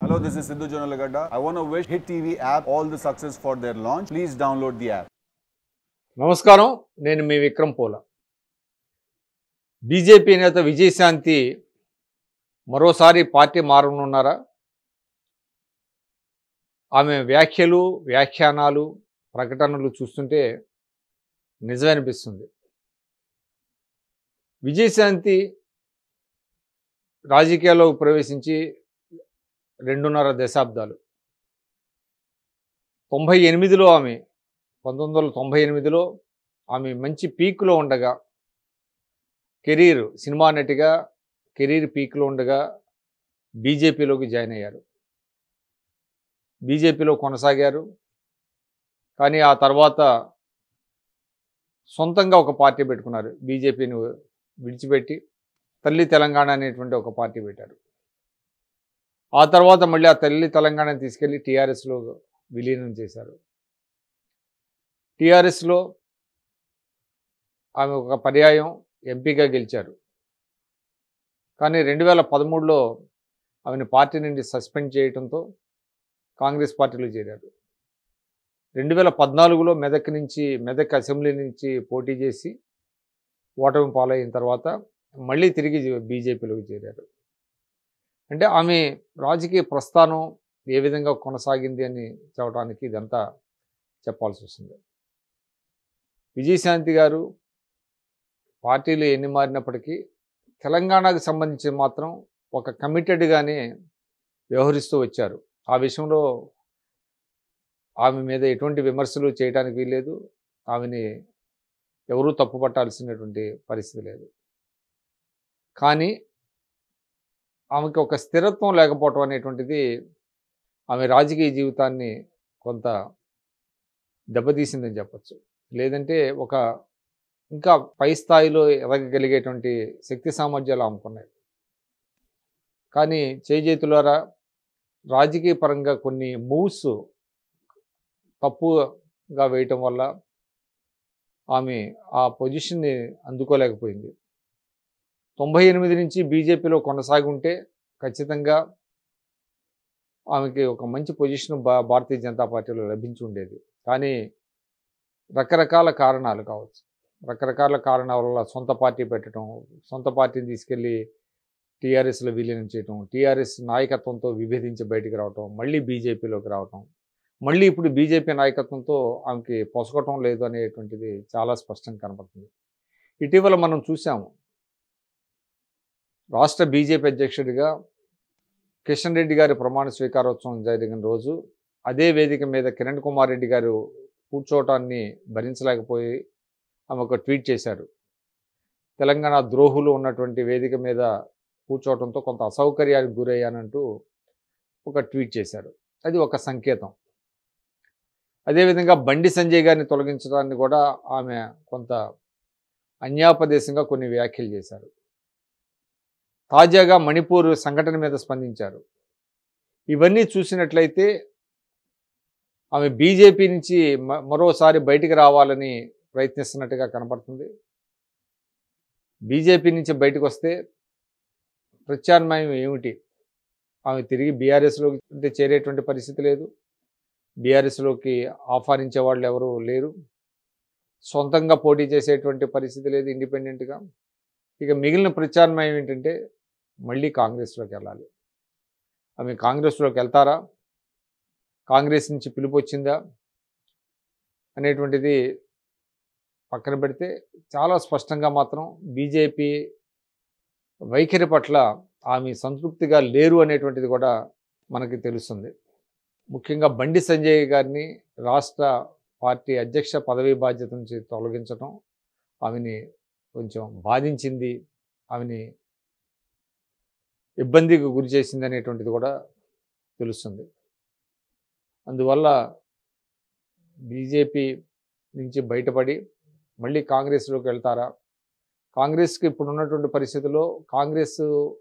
Hello, this is Sidhu Jonalagada. I want to wish Hit TV app all the success for their launch. Please download the app. నమస్కారం, నేను మీ విక్రమ్ పూల. BJP నేత విజయశాంతి మరోసారి party మారనున్నారా? ఆమె వ్యాఖ్యలు, వ్యాఖ్యానాలు, ప్రకటనలు చూస్తుంటే నిజమనిపిస్తుంది. విజయశాంతి రాజకీయాల్లోకి ప్రవేశించి 2.5 దశాబ్దాలు. 98లో ఆమె 1998లో ఆమె మంచి పీక్లో ఉండగా, కెరీర్ సినిమా నటిగా కెరీర్ పీక్లో ఉండగా బీజేపీలోకి జాయిన్ అయ్యారు. బీజేపీలో కొనసాగారు. కానీ ఆ తర్వాత సొంతంగా ఒక పార్టీ పెట్టుకున్నారు. బీజేపీని విడిచిపెట్టి తల్లి తెలంగాణ అనేటువంటి ఒక పార్టీ పెట్టారు. ఆ తర్వాత మళ్ళీ ఆ తల్లి తెలంగాణని తీసుకెళ్ళి టీఆర్ఎస్లో విలీనం చేశారు. టీఆర్ఎస్లో ఆమె ఒక పర్యాయం ఎంపీగా గెలిచారు. కానీ 2013లో ఆమెను పార్టీ నుండి సస్పెండ్ చేయడంతో కాంగ్రెస్ పార్టీలో చేరారు. 2014లో మెదక్ అసెంబ్లీ నుంచి పోటీ చేసి ఓటమి పాలైన తర్వాత మళ్ళీ తిరిగి బీజేపీలోకి చేరారు. అంటే ఆమె రాజకీయ ప్రస్థానం ఏ విధంగా కొనసాగింది అని చెప్పడానికి ఇదంతా చెప్పాల్సి వస్తుంది. విజయశాంతి గారు పార్టీలు ఎన్ని మారినప్పటికీ తెలంగాణకు సంబంధించి మాత్రం ఒక కమిటెడ్గానే వ్యవహరిస్తూ వచ్చారు. ఆ విషయంలో ఆమె మీద ఎటువంటి విమర్శలు చేయడానికి వీల్లేదు. ఆమెని ఎవరూ తప్పుపట్టాల్సినటువంటి పరిస్థితి లేదు. కానీ ఆమెకి ఒక స్థిరత్వం లేకపోవటం అనేటువంటిది ఆమె రాజకీయ జీవితాన్ని కొంత దెబ్బతీసిందని చెప్పచ్చు. లేదంటే ఒక ఇంకా పై స్థాయిలో ఎదగగలిగేటువంటి శక్తి సామర్థ్యాలు ఆమెకున్నాయి. కానీ చేజేతులారా రాజకీయ పరంగా కొన్ని మూవ్స్ తప్పుగా వేయటం వల్ల ఆమె ఆ పొజిషన్ని అందుకోలేకపోయింది. 98 నుంచి బీజేపీలో కొనసాగి ఉంటే ఖచ్చితంగా ఆమెకి ఒక మంచి పొజిషన్ భారతీయ జనతా పార్టీలో లభించి ఉండేది. కానీ రకరకాల కారణాలు కావచ్చు, రకరకాల కారణాల వల్ల సొంత పార్టీ పెట్టడం, సొంత పార్టీని తీసుకెళ్ళి టీఆర్ఎస్లో విలీనం చేయటం, టీఆర్ఎస్ నాయకత్వంతో విభేదించి బయటికి రావటం, మళ్ళీ బీజేపీలోకి రావటం, మళ్ళీ ఇప్పుడు బీజేపీ నాయకత్వంతో ఆమెకి పొసగటం లేదు అనేటువంటిది చాలా స్పష్టంగా కనపడుతుంది. ఇటీవల మనం చూసాము, రాష్ట్ర బీజేపీ అధ్యక్షుడిగా కిషన్ రెడ్డి గారి ప్రమాణ స్వీకారోత్సవం జరిగిన రోజు అదే వేదిక మీద కిరణ్ కుమార్ రెడ్డి గారు కూర్చోవటాన్ని భరించలేకపోయి ఆమె ఒక ట్వీట్ చేశారు. తెలంగాణ ద్రోహులు ఉన్నటువంటి వేదిక మీద కూర్చోవడంతో కొంత అసౌకర్యానికి గురయ్యానంటూ ఒక ట్వీట్ చేశారు. అది ఒక సంకేతం. అదేవిధంగా బండి సంజయ్ గారిని తొలగించడాన్ని కూడా ఆమె కొంత అన్యాపదేశంగా కొన్ని వ్యాఖ్యలు చేశారు. తాజాగా మణిపూర్ సంఘటన మీద స్పందించారు. ఇవన్నీ చూసినట్లయితే ఆమె బీజేపీ నుంచి మరోసారి బయటికి రావాలని ప్రయత్నిస్తున్నట్టుగా కనపడుతుంది. బీజేపీ నుంచి బయటకు వస్తే ప్రత్యామ్నాయం ఏమిటి? ఆమె తిరిగి బీఆర్ఎస్లోకి చేరేటువంటి పరిస్థితి లేదు. బీఆర్ఎస్లోకి ఆహ్వానించే వాళ్ళు ఎవరు లేరు. సొంతంగా పోటీ చేసేటువంటి పరిస్థితి లేదు ఇండిపెండెంట్గా. ఇక మిగిలిన ప్రత్యామ్నాయం ఏంటంటే మళ్ళీ కాంగ్రెస్లోకి వెళ్ళాలి. ఆమె కాంగ్రెస్లోకి వెళ్తారా, కాంగ్రెస్ నుంచి పిలుపు వచ్చిందా అనేటువంటిది పక్కన పెడితే చాలా స్పష్టంగా మాత్రం బీజేపీ వైఖరి పట్ల ఆమె సంతృప్తిగా లేరు అనేటువంటిది కూడా మనకి తెలుస్తుంది. ముఖ్యంగా బండి సంజయ్ గారిని రాష్ట్ర పార్టీ అధ్యక్ష పదవీ బాధ్యత నుంచి తొలగించడం ఆమెని కొంచెం బాధించింది, ఆమెని ఇబ్బందికి గురి చేసింది అనేటువంటిది కూడా తెలుస్తుంది. అందువల్ల బీజేపీ నుంచి బయటపడి మళ్ళీ కాంగ్రెస్లోకి వెళ్తారా? కాంగ్రెస్కి ఇప్పుడు ఉన్నటువంటి పరిస్థితుల్లో కాంగ్రెస్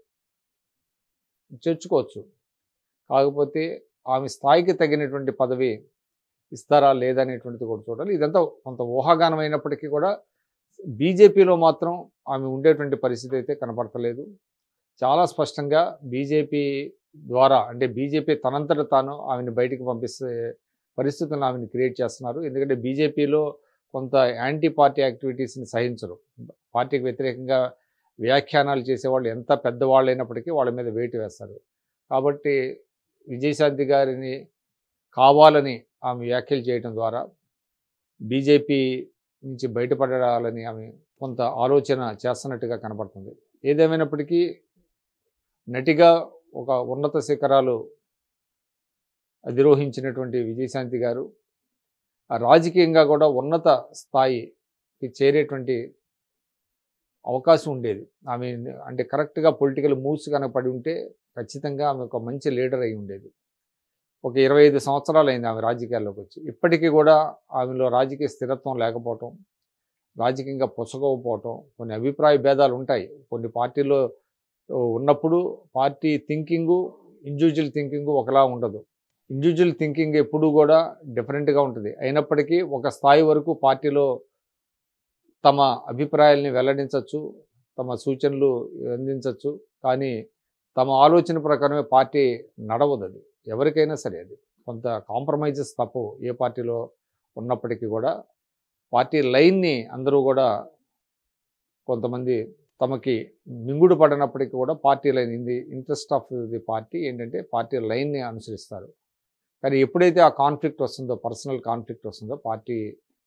చేర్చుకోవచ్చు, కాకపోతే ఆమె స్థాయికి తగినటువంటి పదవి ఇస్తారా లేదా అనేటువంటిది కూడా చూడాలి. ఇదంతా కొంత ఊహాగానం అయినప్పటికీ కూడా బీజేపీలో మాత్రం ఆమె ఉండేటువంటి పరిస్థితి అయితే కనపడతలేదు. చాలా స్పష్టంగా బీజేపీ ద్వారా అంటే బీజేపీ తనంతట తాను ఆమెను బయటికి పంపిస్తే పరిస్థితులను ఆమెను క్రియేట్ చేస్తున్నారు. ఎందుకంటే బీజేపీలో కొంత యాంటీ పార్టీ యాక్టివిటీస్ని సహించరు. పార్టీకి వ్యతిరేకంగా వ్యాఖ్యానాలు చేసేవాళ్ళు ఎంత పెద్దవాళ్ళు అయినప్పటికీ వాళ్ళ మీద వేటు వేస్తారు. కాబట్టి విజయశాంతి గారిని కావాలని ఆమె వ్యాఖ్యలు చేయడం ద్వారా బీజేపీ నుంచి బయటపడాలని ఆమె కొంత ఆలోచన చేస్తున్నట్టుగా కనబడుతుంది. ఏదేమైనప్పటికీ నటిగా ఒక ఉన్నత శిఖరాలు అధిరోహించినటువంటి విజయశాంతి గారు రాజకీయంగా కూడా ఉన్నత స్థాయికి చేరేటువంటి అవకాశం ఉండేది. ఆమె అంటే కరెక్ట్గా పొలిటికల్ మూవ్స్ కనుక పడి ఉంటే ఖచ్చితంగా ఆమె ఒక మంచి లీడర్ అయి ఉండేది. ఒక 25 సంవత్సరాలు అయింది ఆమె రాజకీయాల్లోకి వచ్చి. ఇప్పటికీ కూడా ఆమెలో రాజకీయ స్థిరత్వం లేకపోవటం, రాజకీయంగా పొసగకపోవటం, కొన్ని అభిప్రాయ భేదాలు ఉంటాయి. కొన్ని పార్టీలో ఉన్నప్పుడు పార్టీ థింకింగు, ఇండివిజువల్ థింకింగు ఒకలా ఉండదు. ఇండివిజువల్ థింకింగ్ ఎప్పుడూ కూడా డిఫరెంట్గా ఉంటుంది. అయినప్పటికీ ఒక స్థాయి వరకు పార్టీలో తమ అభిప్రాయాల్ని వెల్లడించవచ్చు, తమ సూచనలు అందించవచ్చు. కానీ తమ ఆలోచన ప్రకారమే పార్టీ నడవదు. అది ఎవరికైనా సరే అది కొంత కాంప్రమైజెస్ తప్పవు. ఏ పార్టీలో ఉన్నప్పటికీ కూడా పార్టీ లైన్ని అందరూ కూడా కొంతమంది తమకి మింగుడు పడినప్పటికీ కూడా party line in the interest of the party ఏంటంటే పార్టీ లైన్ని అనుసరిస్తారు. కానీ ఎప్పుడైతే ఆ కాన్ఫ్లిక్ట్ వస్తుందో, పర్సనల్ కాన్ఫ్లిక్ట్ వస్తుందో, పార్టీ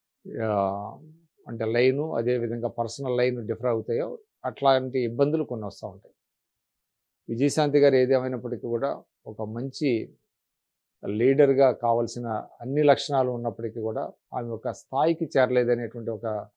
అంటే లైను అదేవిధంగా పర్సనల్ లైన్ డిఫర్ అవుతాయో అట్లాంటి ఇబ్బందులు కొన్ని వస్తూ ఉంటాయి. విజయశాంతి గారు ఏదేమైనప్పటికీ కూడా ఒక మంచి లీడర్గా కావాల్సిన అన్ని లక్షణాలు ఉన్నప్పటికీ కూడా ఆమె ఒక స్థాయికి చేరలేదనేటువంటి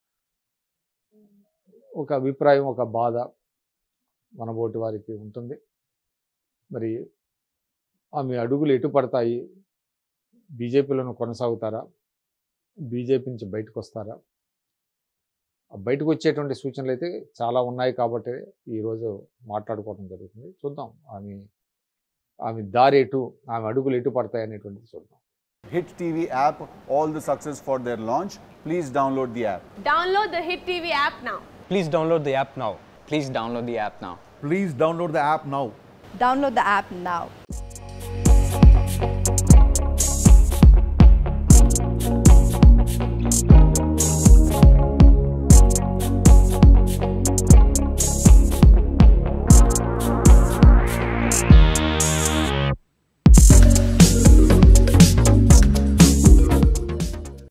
ఒక అభిప్రాయం, ఒక బాధ మనబోటి వారికి ఉంటుంది. మరి ఆమె అడుగులు ఎటు పడతాయి? బీజేపీలోనూ కొనసాగుతారా? బీజేపీ నుంచి బయటకు వస్తారా? బయటకు వచ్చేటువంటి సూచనలు అయితే చాలా ఉన్నాయి కాబట్టి ఈరోజు మాట్లాడుకోవడం జరుగుతుంది. చూద్దాం ఆమె దారి ఎటు, ఆమె అడుగులు ఎటు పడతాయి అనేటువంటిది చూద్దాం. Hit TV app, all the success for their launch. Please download the app. Download the Hit TV app now. Please download the app now. Please download the app now. Please download the app now. Download the app now.